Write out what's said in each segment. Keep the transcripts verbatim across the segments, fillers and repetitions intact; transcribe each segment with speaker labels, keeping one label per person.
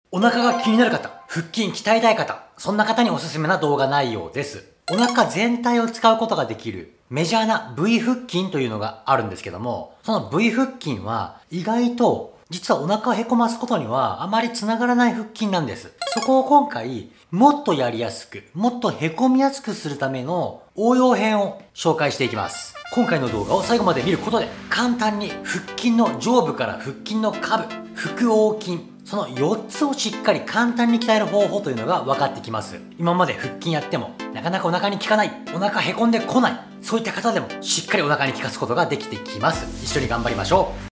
Speaker 1: お腹が気になる方、腹筋鍛えたい方、そんな方におすすめな動画内容です。お腹全体を使うことができるメジャーな V 腹筋というのがあるんですけども、その V 腹筋は意外と実はお腹をへこますことにはあまり繋がらない腹筋なんです。そこを今回もっとやりやすく、もっとへこみやすくするための応用編を紹介していきます。今回の動画を最後まで見ることで簡単に腹筋の上部から腹筋の下部、腹横筋、そのよっつをしっかり簡単に鍛える方法というのが分かってきます。今まで腹筋やってもなかなかお腹に効かない、お腹へこんでこない、そういった方でもしっかりお腹に効かすことができてきます。一緒に頑張りましょう。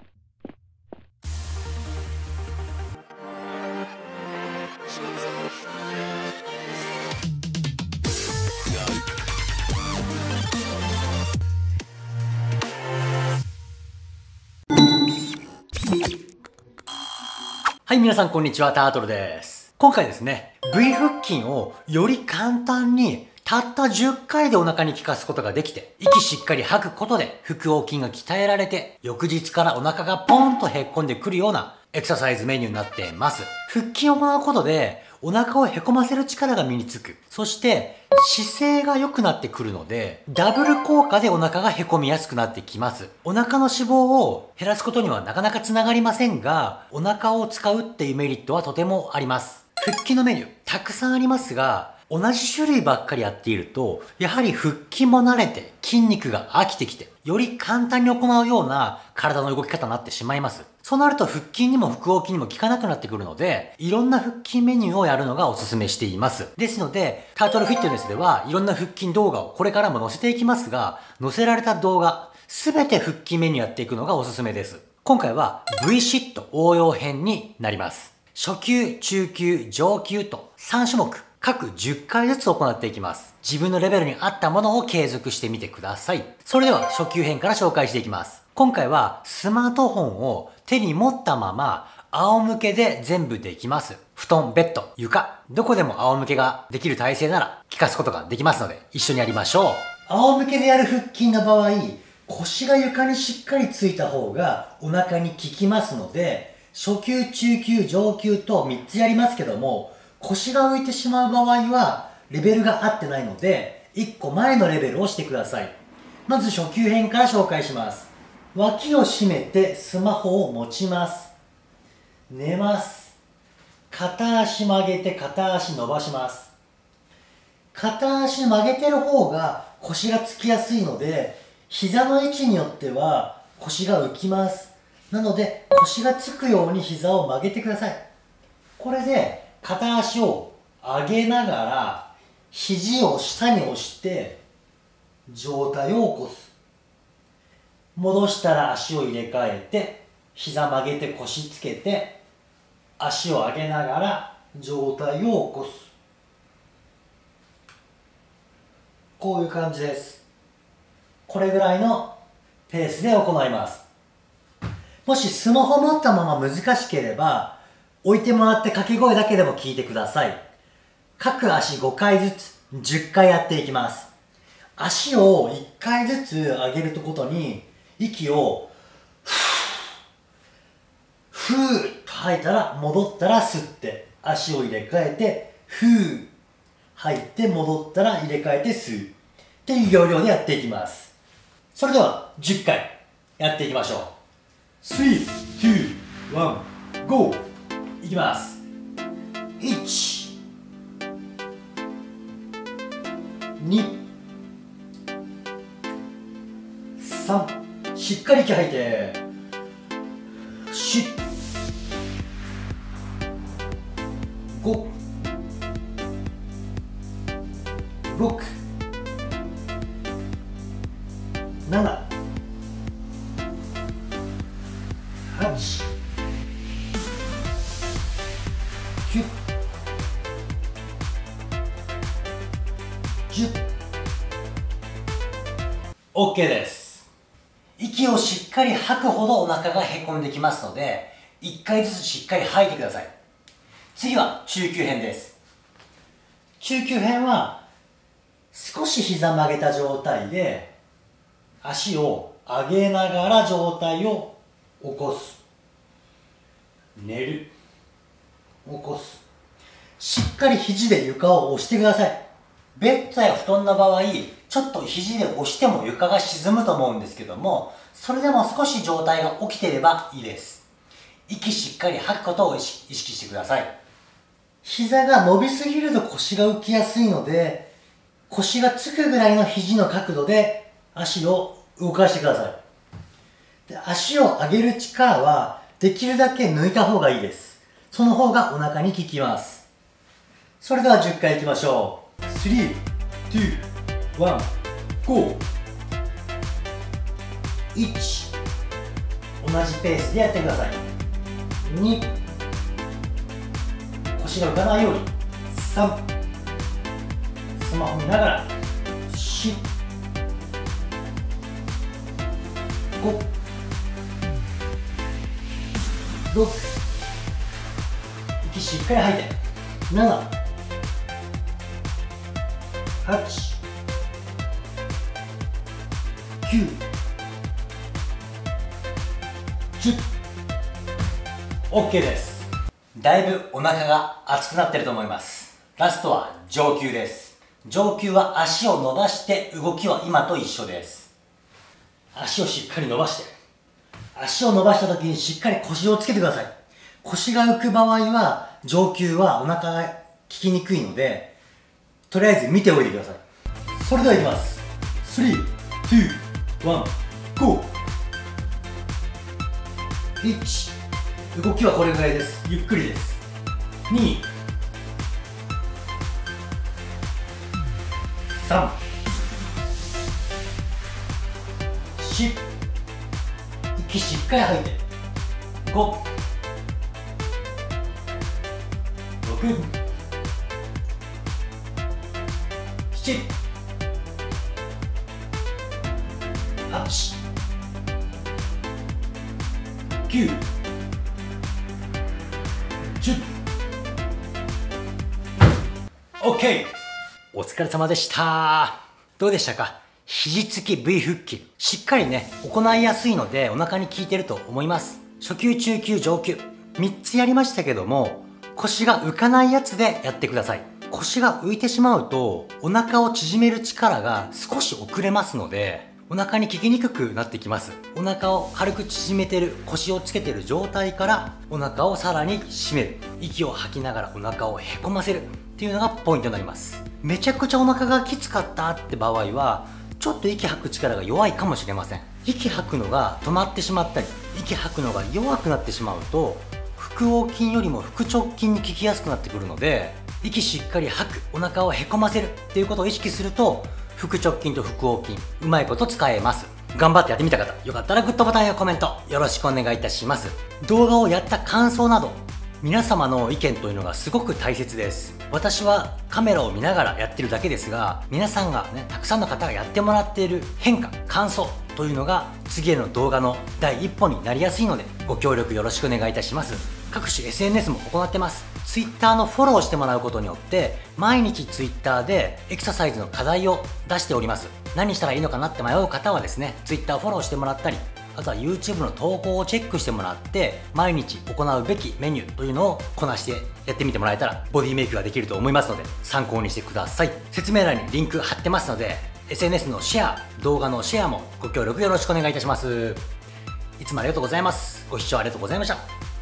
Speaker 1: はい、皆さんこんにちは、タートルです。今回ですね、V 腹筋をより簡単にたったじゅっかいでお腹に効かすことができて、息しっかり吐くことで腹横筋が鍛えられて、翌日からお腹がポンとへっこんでくるようなエクササイズメニューになっています。腹筋を行うことで、お腹をへこませる力が身につく。そして、姿勢が良くなってくるので、ダブル効果でお腹がへこみやすくなってきます。お腹の脂肪を減らすことにはなかなか繋がりませんが、お腹を使うっていうメリットはとてもあります。腹筋のメニュー、たくさんありますが、同じ種類ばっかりやっていると、やはり腹筋も慣れて筋肉が飽きてきて、より簡単に行うような体の動き方になってしまいます。そうなると腹筋にも腹横筋にも効かなくなってくるので、いろんな腹筋メニューをやるのがおすすめしています。ですので、タートルフィットネスではいろんな腹筋動画をこれからも載せていきますが、載せられた動画、すべて腹筋メニューやっていくのがおすすめです。今回は V シット応用編になります。初級、中級、上級とさん種目。各じゅっかいずつ行っていきます。自分のレベルに合ったものを継続してみてください。それでは初級編から紹介していきます。今回はスマートフォンを手に持ったまま仰向けで全部できます。布団、ベッド、床、どこでも仰向けができる体勢なら効かすことができますので一緒にやりましょう。仰向けでやる腹筋の場合、腰が床にしっかりついた方がお腹に効きますので、初級、中級、上級とみっつやりますけども、腰が浮いてしまう場合はレベルが合ってないのでいっこまえのレベルをしてください。まず初級編から紹介します。脇を締めてスマホを持ちます。寝ます。片足曲げて片足伸ばします。片足曲げてる方が腰がつきやすいので、膝の位置によっては腰が浮きます。なので腰がつくように膝を曲げてください。これで片足を上げながら肘を下に押して上体を起こす。戻したら足を入れ替えて膝曲げて腰つけて足を上げながら上体を起こす。こういう感じです。これぐらいのペースで行います。もしスマホ持ったまま難しければ置いてもらって掛け声だけでも聞いてください。各足ごかいずつじゅっかいやっていきます。足をいっかいずつ上げることに息をふーっと吐いたら戻ったら吸って足を入れ替えてふー吐いて戻ったら入れ替えて吸うっていう要領でやっていきます。それではじゅっかいやっていきましょう。スリー、ツー、ワン、ゴー。いきます。いち、に、さん、しっかり息吐いて、よん、ご、ろく、なな、はち、きゅう、じゅう。OK です。息をしっかり吐くほどお腹がへこんできますので、いっかいずつしっかり吐いてください。次は中級編です。中級編は少し膝曲げた状態で足を上げながら上体を起こす。寝る。 起こす。しっかり肘で床を押してください。ベッドや布団の場合、ちょっと肘で押しても床が沈むと思うんですけども、それでも少し状態が起きていればいいです。息しっかり吐くことを意識してください。膝が伸びすぎると腰が浮きやすいので、腰がつくぐらいの肘の角度で足を動かしてください。で、足を上げる力はできるだけ抜いた方がいいです。その方がお腹に効きます。それではじゅっかいいきましょう。スリー、ツー、ワン、ゴー。いち、同じペースでやってください。に、腰が浮かないように。さん、スマホ見ながら。よん、ご、ろく、息しっかり吐いて。なな、はち、きゅう、じゅう。オッケー です。だいぶお腹が熱くなってると思います。ラストは上級です。上級は足を伸ばして動きは今と一緒です。足をしっかり伸ばして、足を伸ばした時にしっかり腰をつけてください。腰が浮く場合は上級はお腹が効きにくいので、とりあえず見ておいてください。それではいきます。スリー、ツー、ワン、ゴー。いち、動きはこれぐらいです。ゆっくりです。に、さん、よん、息しっかり吐いて。ご、ろく、なな、はち、きゅう、じゅう。オッケー。お疲れ様でした。どうでしたか？肘つき V 腹筋。しっかりね、行いやすいのでお腹に効いてると思います。初級、中級、上級。みっつやりましたけども、腰が浮かないやつでやってください。腰が浮いてしまうと、お腹を縮める力が少し遅れますので、お腹に効きにくくなってきます。お腹を軽く縮めてる、腰をつけてる状態からお腹をさらに締める。息を吐きながらお腹をへこませるっていうのがポイントになります。めちゃくちゃお腹がきつかったって場合は、ちょっと息吐く力が弱いかもしれません。息吐くのが止まってしまったり、息吐くのが弱くなってしまうと、腹横筋よりも腹直筋に効きやすくなってくるので、息しっかり吐く、お腹をへこませるっていうことを意識すると、腹直筋と腹横筋うまいこと使えます。頑張ってやってみた方、よかったらグッドボタンやコメントよろしくお願いいたします。動画をやった感想など皆様の意見というのがすごく大切です。私はカメラを見ながらやってるだけですが、皆さんがね、たくさんの方がやってもらっている変化、感想というのが次への動画の第一歩になりやすいので、ご協力よろしくお願いいたします。各種 エスエヌエス も行ってます。Twitter のフォローしてもらうことによって、毎日 Twitter でエクササイズの課題を出しております。何したらいいのかなって迷う方はですね、Twitter フォローしてもらったり、あとは YouTube の投稿をチェックしてもらって、毎日行うべきメニューというのをこなしてやってみてもらえたら、ボディメイクができると思いますので、参考にしてください。説明欄にリンク貼ってますので、エスエヌエス のシェア、動画のシェアもご協力よろしくお願いいたします。いつもありがとうございます。ご視聴ありがとうございました。